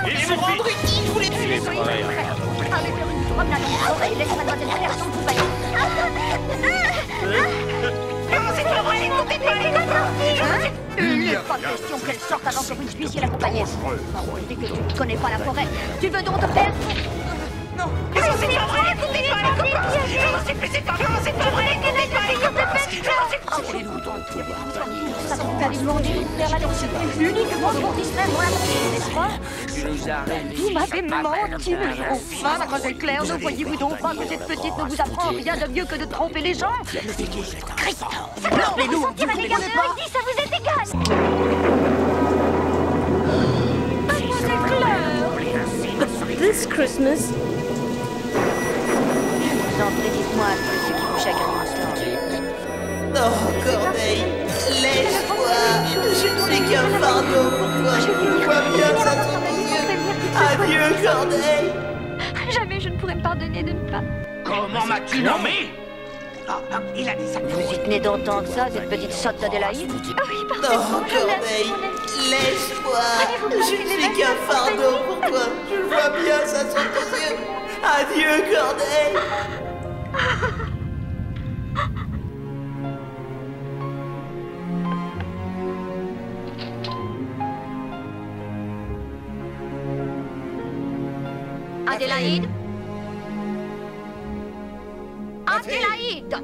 vous rendre utile, je voulais tuer. Allez faire une promenade en forêt, laisse mademoiselle Claire son compagnon. Non, c'est pas vrai, écoutez pas, Il n'est pas question qu'elle sorte avant que vous ne puissiez l'accompagner. Dès que tu ne connais pas la forêt, tu veux donc te perdre? Non, c'est pas vrai, écoutez pas, les copains. Non, c'est pas vrai, écoutez pas, les copains. Ça vous avez demandé de faire l'adoption uniquement pour distraire mon attention, n'est-ce pas? Vous m'avez menti, enfin, mademoiselle Claire, ne voyez-vous donc pas que cette petite ne vous apprend rien de mieux que de tromper les gens? Vous sentirez les gardes de Heidi, ça vous est égal. Mademoiselle Claire! This Christmas. Vous en prie, dites-moi ce qui vous chagrine en ce temps. Oh, Corneille, laisse-moi. Je ne suis qu'un fardeau pour toi. Je vois bien ça sous tes yeux. Adieu, Corneille. Jamais je ne pourrais me pardonner de ne pas. Comment m'as-tu nommé? Il a dit ça. Vous y tenez d'entendre ça, cette petite sotte d'Adélaïde? Ah oui, Non, parfaitement, je l'aime, Corneille, mon ami. laisse-moi. Allez-vous Je ne passer les suis vacances qu'un fardeau avec pour toi. Je vois bien ça sous tes yeux. Adieu, Corneille. Adélaïde? Adélaïde!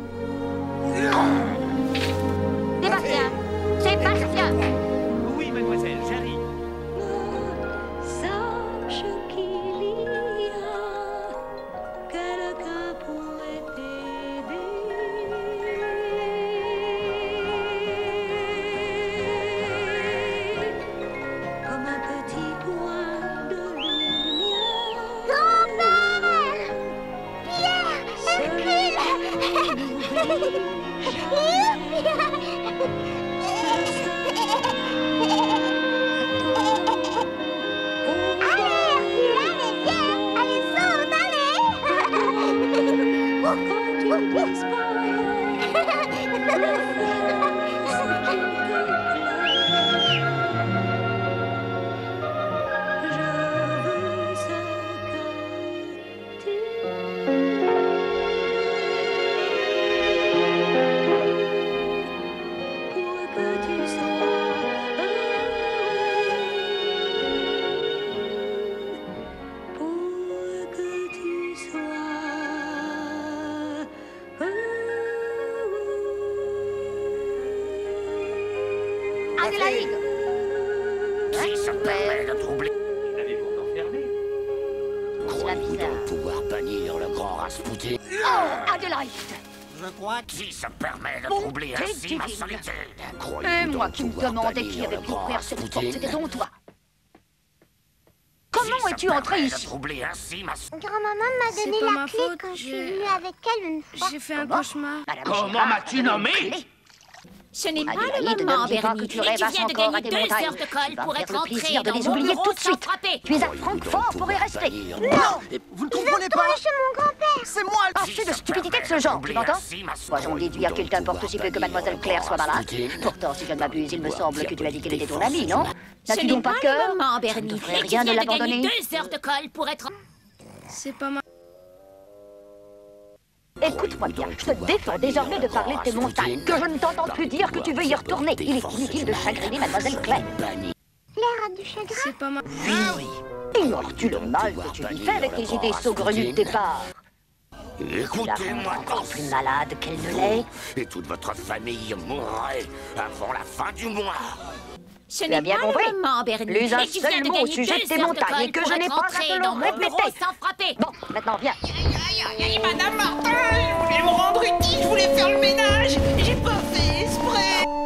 Sébastien, Sébastien. Oui, mademoiselle, j'arrive. Sache qu'il y a quelqu'un pourrait t'aider. Comme un petit point de lumière. Grand-père! Pierre! Hercule! Adélaïde! Si ça me permet de troubler. L'avez-vous enfermé? Croyez-vous donc pouvoir bannir le grand Rasputin? Oh, Adélaïde! Je crois que si ça me permet de Bon, troubler t'es ainsi ma divine. solitude. Et Croyez-vous moi donc qui me pouvoir demandais bannir qui avait le pu grand ouvrir cette porte, Rasputin? c'était donc toi. Si Comment ça es-tu me entré permet de ici? troubler ainsi ma Grand-maman m'a C'est donné pas la ma clé faute, quand je suis j'ai- venue avec elle une fois. J'ai fait un Comment? cauchemar. Madame Comment Girard, m'as-tu nommé? clé. Ce n'est pas Adélaïde, le moment, ne dis pas Bernie. que tu Mais tu rêvasses viens de encore à gagner des 2 montagnes. heures de Tu colle vas pour faire être le entré plaisir de dans les mon oublier bureau tout de sans suite. frapper. Tu es à Francfort pour y rester. Vous ne comprenez pas? Chez mon grand-père. C'est moi le Assez de stupidité de ce genre, tu m'entends? Moi, j'en déduire qu'il t'importe aussi peu que mademoiselle Claire soit malade. Pourtant, si je ne m'abuse, il me semble que tu as dit qu'elle était ton amie, non? Ce N'as-tu n'est donc pas pas de cœur? le moment, Ça ne Bernie. te ferait Et tu rien de viens de gagner l'abandonner? 2 heures de colle pour être... C'est pas ma... Écoute-moi bien, je te défends désormais de parler de tes montagnes, que je ne t'entende plus dire que tu veux y retourner. Il est inutile de chagriner mademoiselle Claire. L'air a du chagrin. C'est pas ma... Oui. Ignores-tu le mal que tu lui fais avec les idées saugrenues de tes parts? Tu la rends Écoutez-moi encore tous. plus malade qu'elle ne l'est. Et toute votre famille mourrait avant la fin du mois. Ce Tu as n'est bien pas compris? le moment, Bernie. Plus un Et tu seul viens de mot au gagner sujet de 2 tes heures de montagnes colle et que pour je n'ai être pas à entré te le dans mon bureau répéter. sans frapper. Bon, maintenant viens. Madame Martin, je voulais vous rendre utile, je voulais faire le ménage. J'ai pas fait exprès.